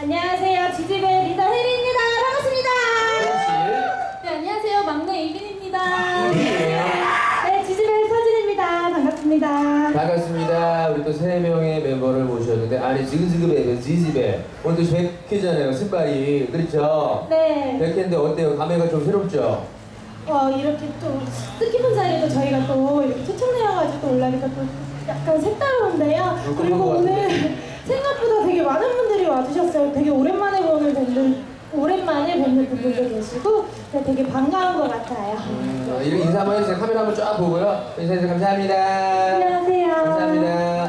안녕하세요. 지지배 리더 혜리입니다. 반갑습니다. 네, 안녕하세요. 막내 이빈입니다. 네, 지지배 서진입니다. 반갑습니다. 반갑습니다. 우리 또 3명의 member를 모셨는데, 아니 지그지그배, 지지배 오늘 또 100회잖아요. 신발이. 그렇죠? 네. 100회인데 어때요? 감회가 좀 새롭죠? 이렇게 또 뜻깊은 자리에도 저희가 또 이렇게 초청되어가지고 또 올라니까 또 약간 색다른데요. 그리고 오늘 생각보다 되게 많은 분들이 와주셨어요. 되게 오랜만에 뵙는 분들도 계시고 되게 반가운 것 같아요. 이렇게 인사 한번 해주세요. 카메라 한번 쫙 보고요. 인사해주세요. 감사합니다. 안녕하세요. 감사합니다.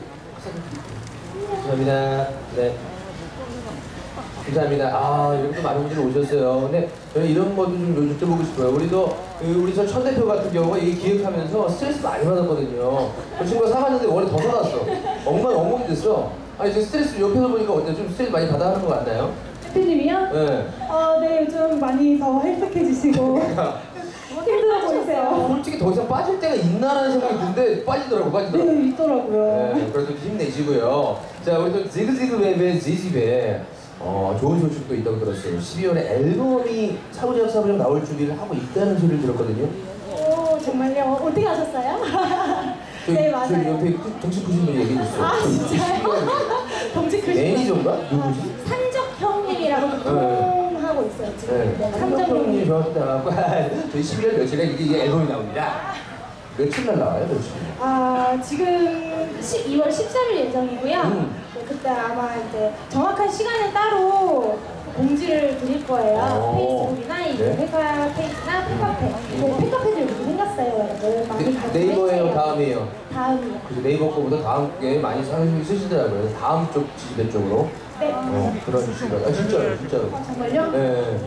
감사합니다. 네. 감사합니다. 이렇게 또 많은 분들이 오셨어요. 근데 저는 이런 것도 좀 여쭤보고 싶어요. 우리 천 대표 같은 경우가 이 기획하면서 스트레스 많이 받았거든요. 그 친구가 사갔는데 원래 더 사갔어. 엉망이 됐어. 아니, 지금 스트레스 옆에서 보니까 어때요? 좀 스트레스 많이 받아 하는 것 같나요? 대표님이요? 네. 네, 요즘 많이 더 헬스케지시고 힘들어 보이세요. 솔직히 더 이상 빠질 때가 있나라는 생각이 드는데 빠지더라고. 네, 있더라고요. 네, 그래도 힘내시고요. 자, 우리 또 지그지그웹의 지집에 좋은 소식도 있다고 들었어요. 12월에 앨범이 사부작 나올 준비를 하고 있다는 소리를 들었거든요. 오, 정말요? 어떻게 아셨어요? 네, 맞아요. 저희 옆에 덩치 크신 분이 얘기해 줬어요. 진짜요? 덩치 크신 매니저인가? 누구지? 산적형님이라고 하고 있어요, 지금. 네. 산적형님. 좋았다. 저희 11월 며칠에 이게 앨범이 나옵니다. 며칠 날 나와요, 며칠? 지금 2월 13일 예정이고요. 네, 그때 아마 이제 정확한 시간은 따로 공지를 드릴 거예요. 페이스북이나 이제 회사 페이지나 팬카페. 팬카페도 이렇게 생겼어요, 여러분. 많이 가주세요. 네이버예요, 다음이에요? 다음이요. 그래서 네이버 거보다 다음 게 많이 사람들이 쓰시더라고요. 다음 쪽 지지배 쪽으로. 네. 그런 식으로. 진짜로. 정말요? 네.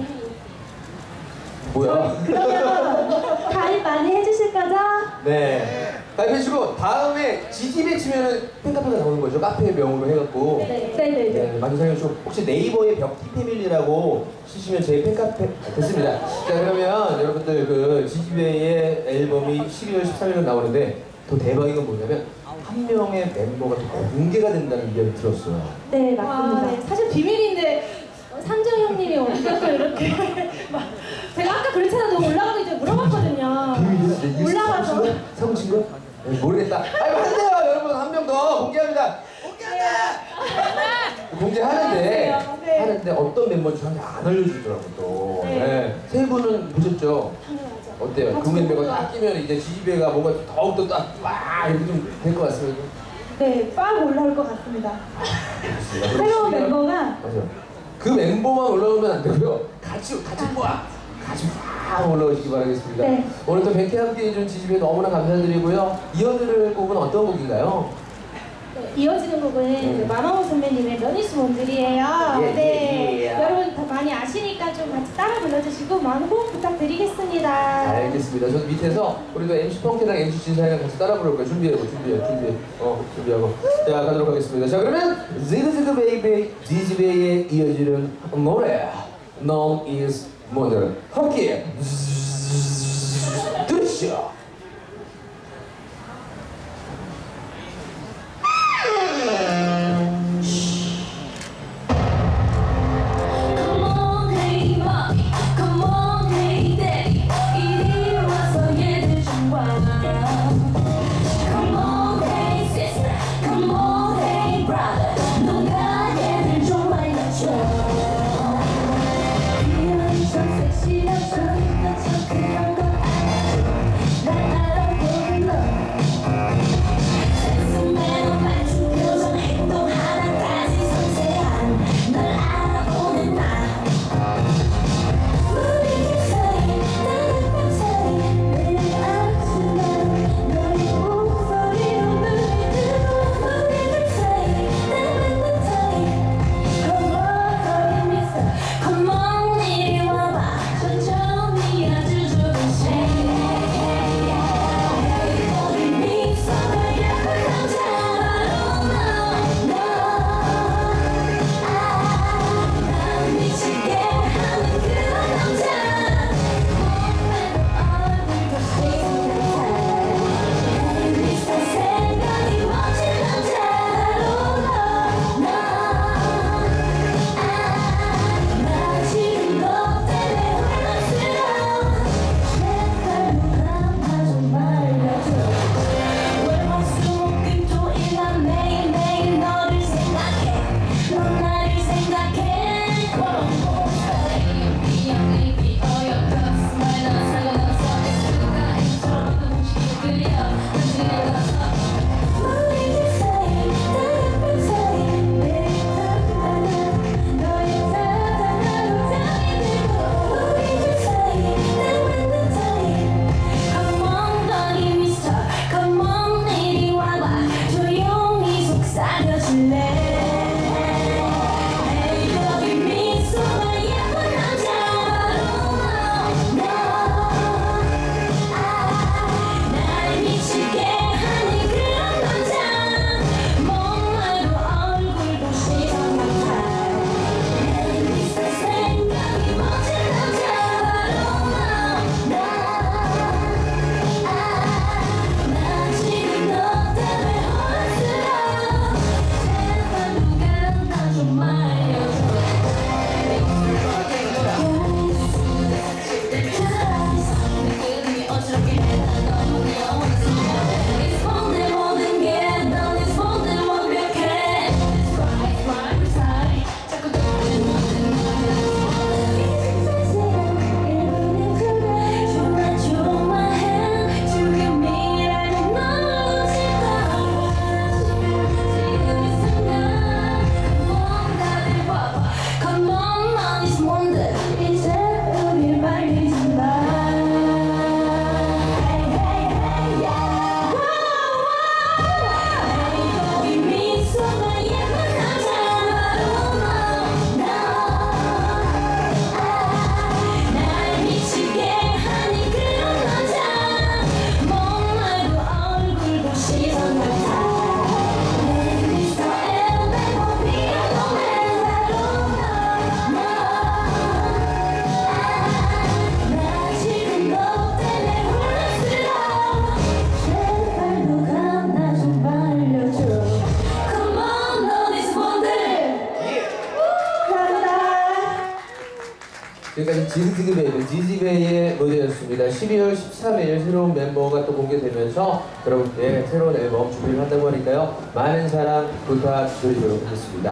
뭐야? 그러면 가입 많이 해주실 거죠? 네. 가입해주시고 다음에 지집에 치면은 팬카페가 나오는 거죠. 카페 명으로 해갖고. 네. 많이 사용해주시고 혹시 네이버에 벽티 패밀리라고 치시면 제 팬카페 됐습니다. 자, 그러면 여러분들 그 지집의 앨범이 12월 13일에 나오는데 더 대박인 건 뭐냐면 한 명의 멤버가 또 공개가 된다는 이야기 들었어요. 네, 맞습니다. 네, 사실 비밀인데 산정 형님이 어떻게 또 이렇게 막 제가 아까 그렇잖아 너 올라가기 전에 물어봤거든요. 비밀이요? 올라가서 사고 친 거? 네, 모르겠다. 안 돼요, 여러분. 한 명 더 공개합니다. 공개하는데 네. 하는데 어떤 멤버인지 저한테 안 알려주더라고 또. 네. 세 분은 보셨죠? 어때요? 그 멤버가 딱 끼면 이제 지지배가 뭔가 더욱더 딱 이렇게 좀 될 것 같습니다. 네, 빡 올라올 것 같습니다. 새로운 멤버가 맞아. 그 멤버만 올라오면 안 되고요. 같이 확 올라오시기 바라겠습니다. 네. 오늘 또 100회 함께 해준 지지배 너무나 감사드리고요. 이어들을 곡은 어떤 곡인가요? 네, 이어지는 곡은 이제 마마무 선배님의 러니스 몬들이에요. 네, 여러분 다 많이 아시니까 좀 같이 따라 불러주시고 많은 호흡 부탁드리겠습니다. 알겠습니다. 저 밑에서 우리도 MC 펑키랑 MC 진상이랑 같이 따라 부를 거예요. 준비하고. 준비하고. 자, 가도록 하겠습니다. 자, 그러면 지그지그 베이비 지지배에 이어지는 노래 Known is Mother 함께 들으시죠. 섹시한 척 그런 건 아니죠. 지금까지 지즈베이, 지즈베이의 무대였습니다. 12월 13일 새로운 멤버가 또 공개되면서 여러분께 새로운 앨범 준비를 한다고 하니까요. 많은 사랑 부탁드리도록 하겠습니다.